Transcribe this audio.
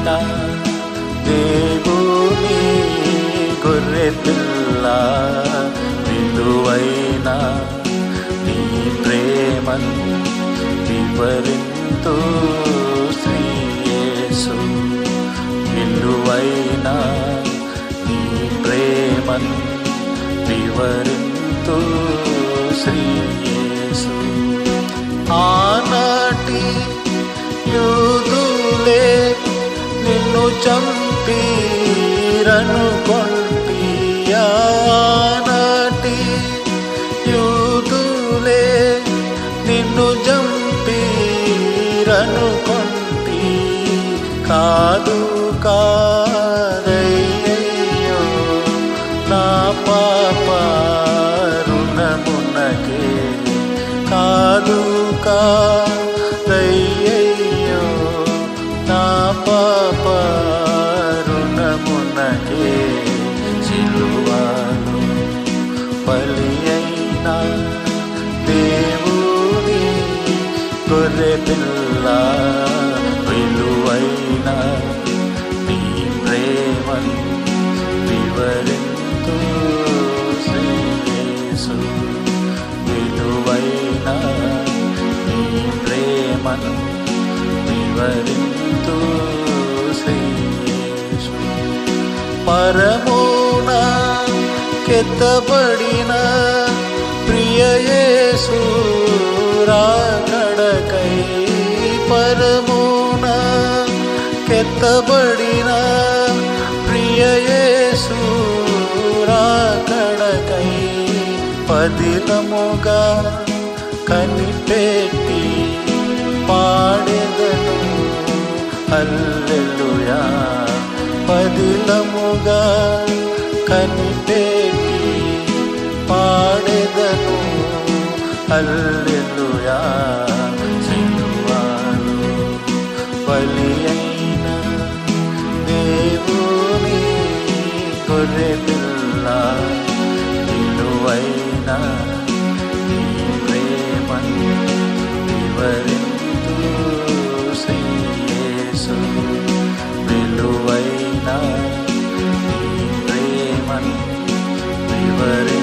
దేవుని గొర్రె పిల్ల విలువైన నీ ప్రేమను వివరింతు శ్రీ యేసు విలువైన నీ ప్రేమను వివరింతు శ్రీ యేసు ఆనాటి యూదులే నిన్ను చంపిరనుకొంటి ఆనాటి యూదులే నిన్ను చంపిరనుకొంటి కాదు కాదయ్యో నా పాప రుణమునకే కాదు కాదయ్యో నా పాప రుణమునకే సిలువలో బలి అయిన దేవుని గొర్రె పిల్ల విలువైన నీ ప్రేమను వివరింతు శ్రీ యేసు విలువైన నీ ప్రేమను వివరింతు శ్రీ యేసు పరమున కెత్తబడిన ప్రియ యేసు రాకడకై పరమున కెత్తబడిన ప్రియ యేసు రాకడకై పదిలముగా కనిపెట్టి పాడెదను హల్లెలూయా పదిలముగా కనిపెట్టి పాడెదను హల్లెలూయా సిలువలో బలి అయిన దేవుని గొర్రె పిల్ల విలువైన నీ ప్రేమను వివరింతు శ్రీ యేసు విలువైన నీ ప్రేమను వివరింతు